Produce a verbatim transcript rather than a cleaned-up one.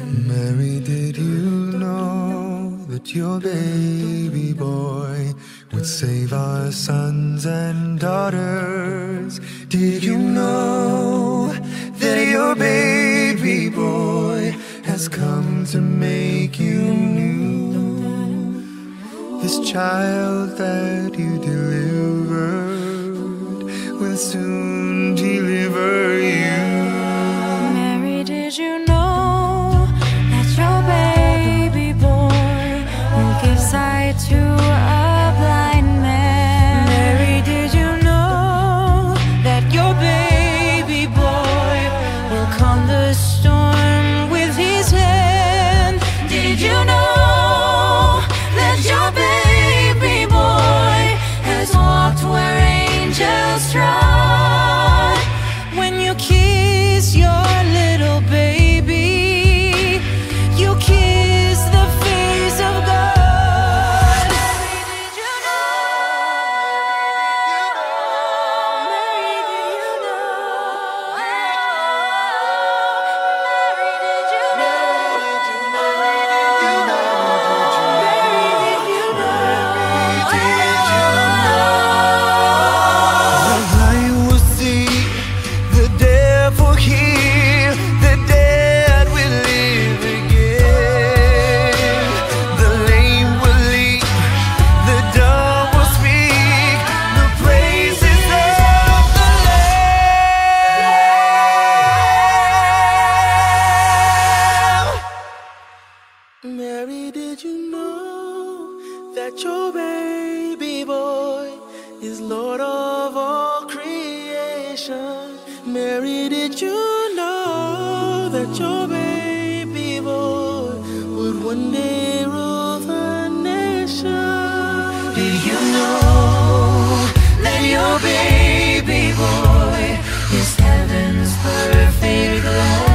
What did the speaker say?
Mary, did you know that your baby boy would save our sons and daughters? Did you know that your baby boy has come to make you new? This child that you delivered will soon deliver you. Mary, did you know that your baby boy will give sight to a blind man? Mary, did you know that your baby boy will calm the storm with his hand? Did you know that your baby boy has walked where angels trod? When you kiss your little baby, you kiss the face of God. Mary, did you know? Mary, did you know? Mary, did you know? Mary, did you know? The blind will see, the deaf will hear, the dead will live again. The lame will leap, the dumb will speak, the praises of the Lamb. Mary, did you know that your baby boy is Lord of all creation? Mary, did you know that your baby boy would one day rule the nation? Did you know that your baby boy is heaven's perfect love?